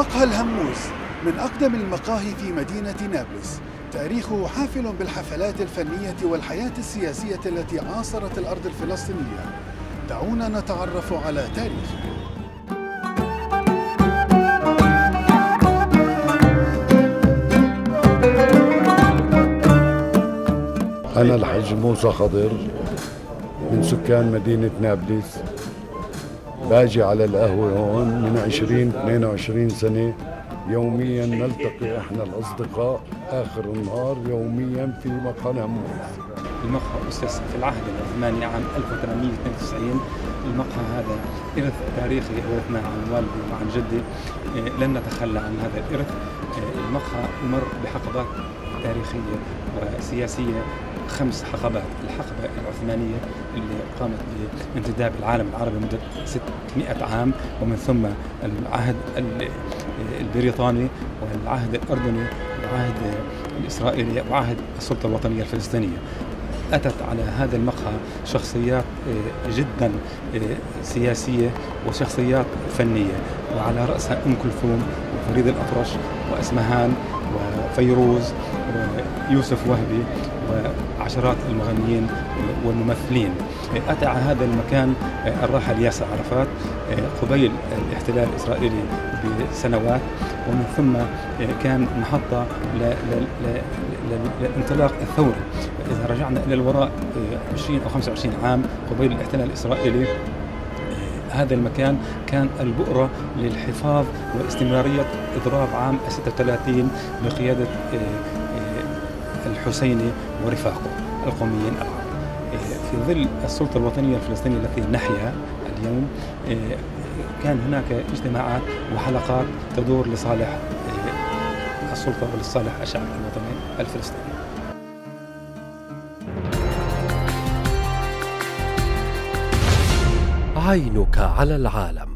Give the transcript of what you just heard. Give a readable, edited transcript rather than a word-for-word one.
مقهى الهموز من أقدم المقاهي في مدينة نابلس، تاريخه حافل بالحفلات الفنية والحياة السياسية التي عاصرت الأرض الفلسطينية. دعونا نتعرف على تاريخه. أنا الحج موسى خضر من سكان مدينة نابلس، باجي على القهوة هون من 22 سنة. يوميا نلتقي احنا الأصدقاء آخر النهار يوميا في مقهى الهموز. المقهى أسس في العهد العثماني عام 1892. المقهى هذا إرث تاريخي ورثناه عن والدي وعن جدي، لن نتخلى عن هذا الإرث. المقهى مر بحقبات تاريخية وسياسية، 5 حقبات. الحقبة العثمانية اللي قامت بانتداب العالم العربي مدة 600 عام، ومن ثم العهد البريطاني والعهد الأردني والعهد الإسرائيلي وعهد السلطة الوطنية الفلسطينية. أتت على هذا المقهى شخصيات جدا سياسية وشخصيات فنية، وعلى رأسها أم كلثوم وفريد الأطرش وأسمهان وفيروز ويوسف وهبي وعشرات المغنيين والممثلين. أتى على هذا المكان الراحل ياسر عرفات قبيل الاحتلال الإسرائيلي بسنوات، ومن ثم كان محطة للانطلاق الثوري. إذا رجعنا إلى الوراء 20 أو 25 عام قبيل الاحتلال الإسرائيلي، هذا المكان كان البؤرة للحفاظ واستمرارية إضراب عام 36 بقيادة الحسيني ورفاقه القوميين العرب. في ظل السلطة الوطنية الفلسطينية التي نحيا اليوم، كان هناك اجتماعات وحلقات تدور لصالح السلطة ولصالح الشعب الوطني الفلسطيني. عينك على العالم.